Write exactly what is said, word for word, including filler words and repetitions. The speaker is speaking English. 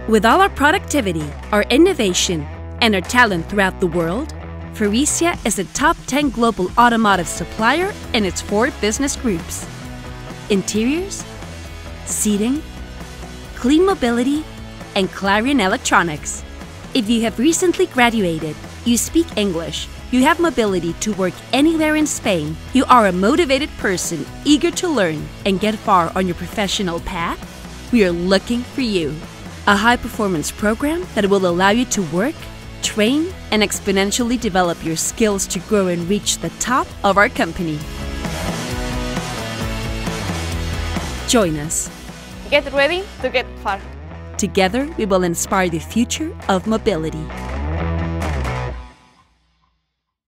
With all our productivity, our innovation, and our talent throughout the world, Faurecia is a top ten global automotive supplier in its four business groups: interiors, seating, clean mobility, and Clarion Electronics. If you have recently graduated, you speak English, you have mobility to work anywhere in Spain, you are a motivated person eager to learn and get far on your professional path, we are looking for you. A high-performance program that will allow you to work, train, and exponentially develop your skills to grow and reach the top of our company. Join us. Get ready to get far. Together, we will inspire the future of mobility.